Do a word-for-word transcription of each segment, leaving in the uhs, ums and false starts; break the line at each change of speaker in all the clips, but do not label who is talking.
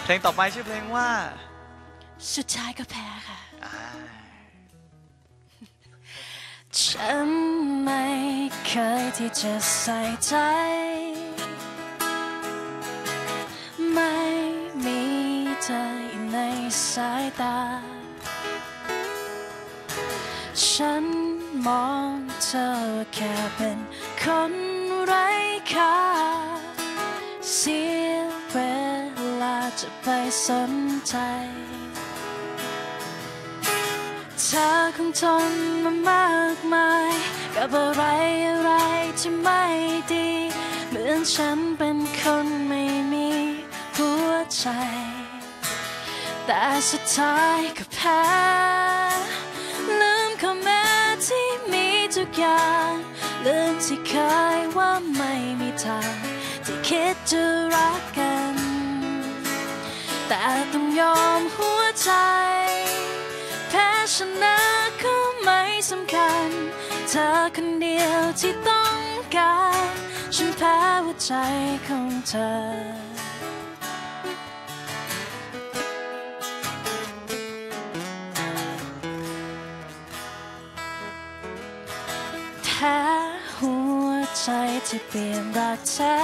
เพลงต่อไปชื่อเพลงว่า
สุดท้ายก็แพ้ค่ะฉันไม่เคยที่จะใส่ใจไม่มีเธออยู่ในสายตาฉันมองเธอแค่เป็นคนไร้ค่าเสียเวลาจะไปสนใจเธอคงทนมามากมายกับอะไรอะไรที่ไม่ดีเหมือนฉันเป็นคนไม่มีหัวใจแต่สุดท้ายก็แพ้ลืมคำแม้ที่มีทุกอย่างลืมที่เคยว่าไม่มีทางที่คิดจะรักกันแต่ต้องยอมหัวใจแพ้ชนะก็ไม่สำคัญเธอคนเดียวที่ต้องการฉันแพ้หัวใจของเธอแพ้หัวใจที่เปลี่ยนรักแท้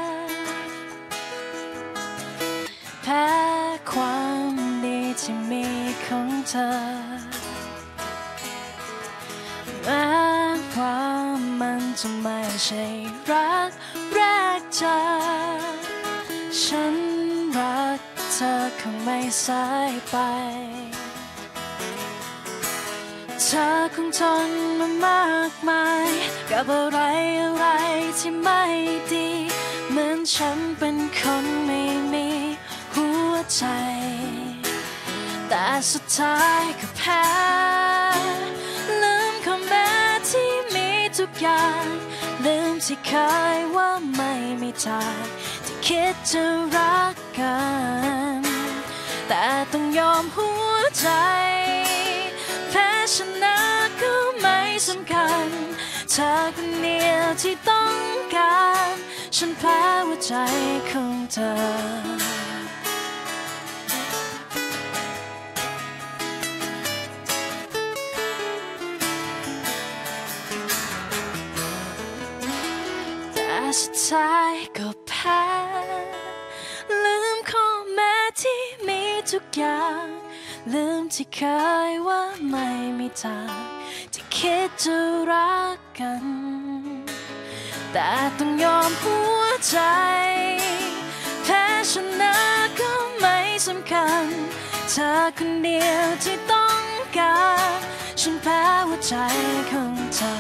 แพ้ความดีที่มีของเธอแม้ว่ามันจะไม่ใช่รักแรกเจอฉันรักเธอคงไม่สายไปเธอคงทนมามากมายกับอะไรอะไรที่ไม่ดีเหมือนฉันเป็นคนไม่มีหัวใจแต่สุดท้ายก็แพ้ลืมคำแม้ที่มีทุกอย่างลืมที่เคยว่าไม่มีทางที่คิดจะรักกันแต่ต้องยอมหัวใจแพ้ชนะก็ไม่สำคัญเธอคนเดียวที่ต้องการฉันแพ้หัวใจของเธอสุดท้ายก็แพ้ลืมข้อแม้ที่มีทุกอย่างลืมที่เคยว่าไม่มีทางที่คิดจะรักกันแต่ต้องยอมหัวใจแพ้ชนะก็ไม่สำคัญเธอคนเดียวที่ต้องการฉันแพ้หัวใจของเธอ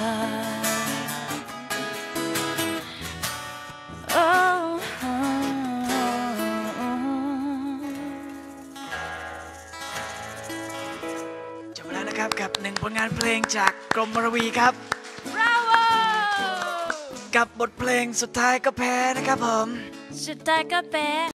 จบแล้วนะครับกับหนึ่งผลงานเพลงจากกรมระวีครับ
Bravo
กับบทเพลงสุดท้ายก็แพ้นะครับผม
สุดท้ายก็แพ้